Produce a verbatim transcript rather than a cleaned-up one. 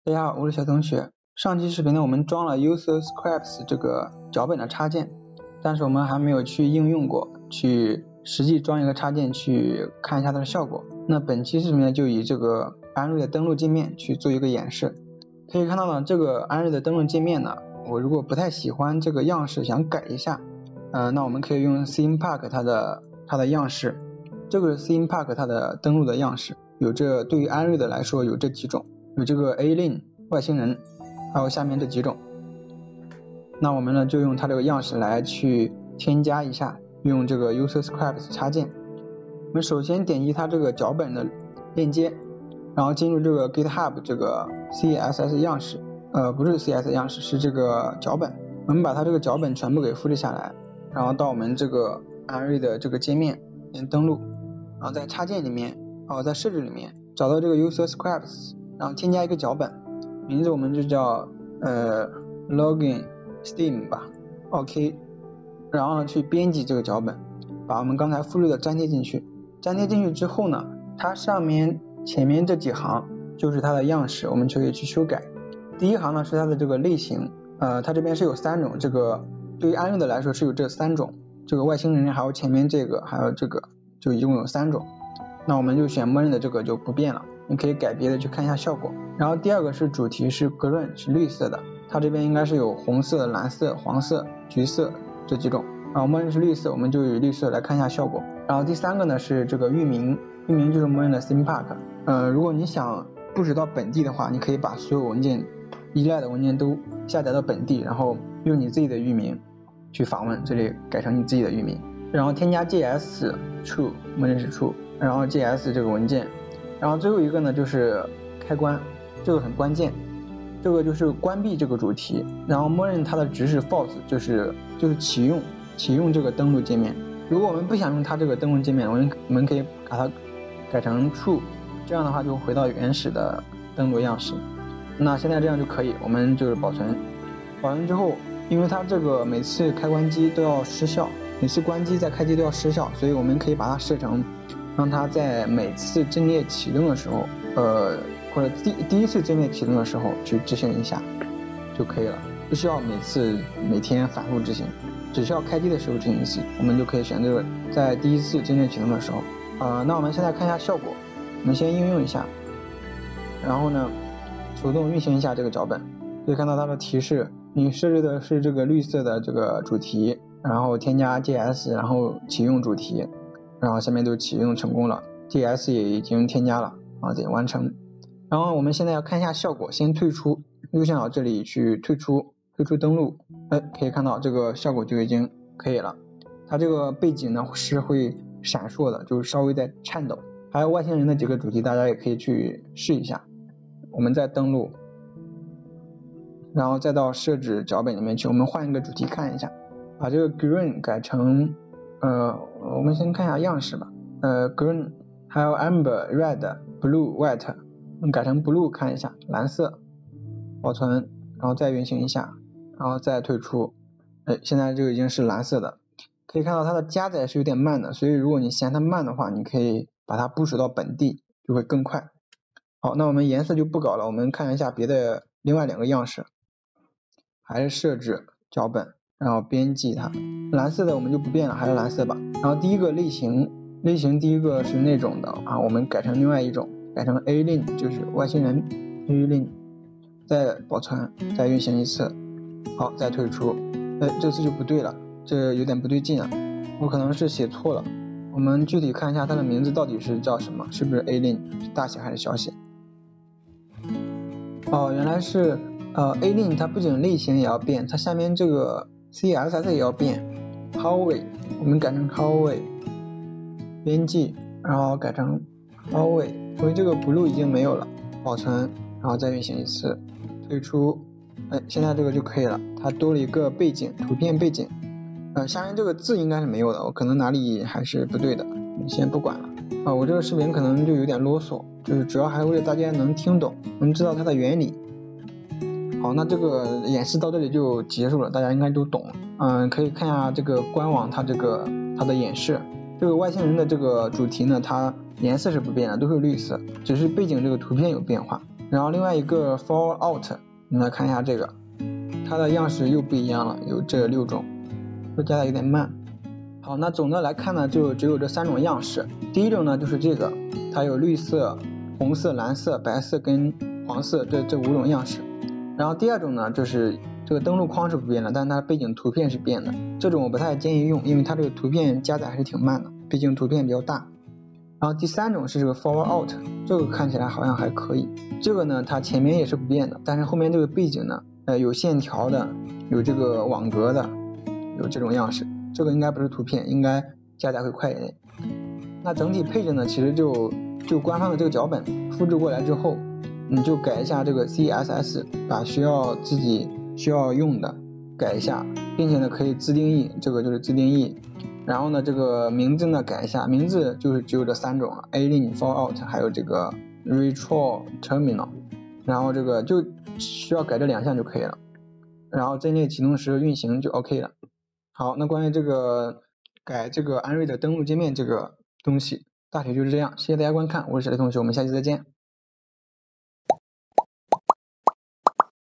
大家好，我是小同学。上期视频呢，我们装了 Userscripts 这个脚本的插件，但是我们还没有去应用过，去实际装一个插件去看一下它的效果。那本期视频呢，就以这个安瑞的登录界面去做一个演示。可以看到呢，这个安瑞的登录界面呢，我如果不太喜欢这个样式，想改一下，呃，那我们可以用 ThemePark 它的它的样式。这个是 ThemePark 它的登录的样式，有这对于安瑞的来说有这几种。有这个 Alien 外星人，还有下面这几种。那我们呢就用它这个样式来去添加一下，用这个 Userscripts 插件。我们首先点击它这个脚本的链接，然后进入这个 GitHub 这个 C S S 样式，呃不是 C S S 样式，是这个脚本。我们把它这个脚本全部给复制下来，然后到我们这个安瑞的这个界面先登录，然后在插件里面，然后在设置里面找到这个 Userscripts。然后添加一个脚本，名字我们就叫呃 Login Steam 吧 ，OK。然后呢去编辑这个脚本，把我们刚才复制的粘贴进去。粘贴进去之后呢，它上面前面这几行就是它的样式，我们就可以去修改。第一行呢是它的这个类型，呃，它这边是有三种，这个对于安瑞的来说是有这三种，这个外星人还有前面这个还有这个，就一共有三种。那我们就选默认的这个就不变了。你可以改别的去看一下效果。然后第二个是主题是 green 是绿色的，它这边应该是有红色、蓝色、黄色、橘色这几种，然后默认是绿色，我们就以绿色来看一下效果。然后第三个呢是这个域名，域名就是默认的 ThemePark。呃，如果你想布置到本地的话，你可以把所有文件依赖的文件都下载到本地，然后用你自己的域名去访问，这里改成你自己的域名。然后添加 J S true 默认是 true， 然后 J S 这个文件。然后最后一个呢就是开关，这个很关键，这个就是关闭这个主题，然后默认它的值是 false， 就是就是启用启用这个登录界面。如果我们不想用它这个登录界面，我们我们可以把它改成 true， 这样的话就回到原始的登录样式。那现在这样就可以，我们就是保存，保存之后，因为它这个每次开关机都要失效，每次关机再开机都要失效，所以我们可以把它设成让它在每次阵列启动的时候，呃，或者第第一次阵列启动的时候去执行一下就可以了，不需要每次每天反复执行，只需要开机的时候执行一次，我们就可以选择在第一次阵列启动的时候。呃，那我们现在看一下效果，我们先应用一下，然后呢，手动运行一下这个脚本，可以看到它的提示，你设置的是这个绿色的这个主题，然后添加 J S， 然后启用主题。然后下面都启用成功了 ，J S 也已经添加了，啊，点完成。然后我们现在要看一下效果，先退出，右下角这里去退出，退出登录，哎，可以看到这个效果就已经可以了。它这个背景呢是会闪烁的，就是稍微在颤抖。还有外星人的几个主题，大家也可以去试一下。我们再登录，然后再到设置脚本里面去，我们换一个主题看一下，把这个 green 改成。呃，我们先看一下样式吧。呃 ，green， 还有 amber、red、blue、white， 我们改成 blue 看一下，蓝色，保存，然后再运行一下，然后再退出。哎，现在就已经是蓝色的。可以看到它的加载是有点慢的，所以如果你嫌它慢的话，你可以把它部署到本地，就会更快。好，那我们颜色就不搞了，我们看一下别的另外两个样式，还是设置脚本。然后编辑它，蓝色的我们就不变了，还是蓝色吧。然后第一个类型，类型第一个是那种的啊，我们改成另外一种，改成 Alien， 就是外星人 Alien， 再保存，再运行一次，好，再退出。哎，这次就不对了，这有点不对劲啊，我可能是写错了。我们具体看一下它的名字到底是叫什么，是不是 Alien， 是大写还是小写？哦，原来是呃 Alien， 它不仅类型也要变，它下面这个C S S 也要变 Hallway， 我们改成 Hallway， 编辑，然后改成 Hallway， 因为这个 blue 已经没有了，保存，然后再运行一次，退出，哎，现在这个就可以了，它多了一个背景，图片背景，呃，下面这个字应该是没有的，我可能哪里还是不对的，你先不管了，啊，我这个视频可能就有点啰嗦，就是主要还是为了大家能听懂，能知道它的原理。好，那这个演示到这里就结束了，大家应该都懂了。嗯，可以看一下这个官网它这个它的演示。这个外星人的这个主题呢，它颜色是不变的，都是绿色，只是背景这个图片有变化。 然后另外一个 Fallout， 你来看一下这个，它的样式又不一样了，有这六种，会加的有点慢。好，那总的来看呢，就只有这三种样式。第一种呢就是这个，它有绿色、红色、蓝色、白色跟黄色这这五种样式。然后第二种呢就是这个登录框是不变的，但是它背景图片是变的，这种我不太建议用，因为它这个图片加载还是挺慢的，毕竟图片比较大。然后第三种是这个 Fallout， 这个看起来好像还可以，这个呢它前面也是不变的，但是后面这个背景呢呃有线条的，有这个网格的，有这种样式，这个应该不是图片，应该加载会快一点。那整体配置呢其实就就官方的这个脚本复制过来之后，你就改一下这个 C S S， 把需要自己需要用的改一下，并且呢可以自定义，这个就是自定义。然后呢这个名字呢改一下，名字就是只有这三种 Alien Fallout 还有这个 Retro Terminal， 然后这个就需要改这两项就可以了，然后阵列启动时运行就 OK 了。好，那关于这个改这个安瑞的登录界面这个东西大体就是这样，谢谢大家观看，我是小雷同学，我们下期再见。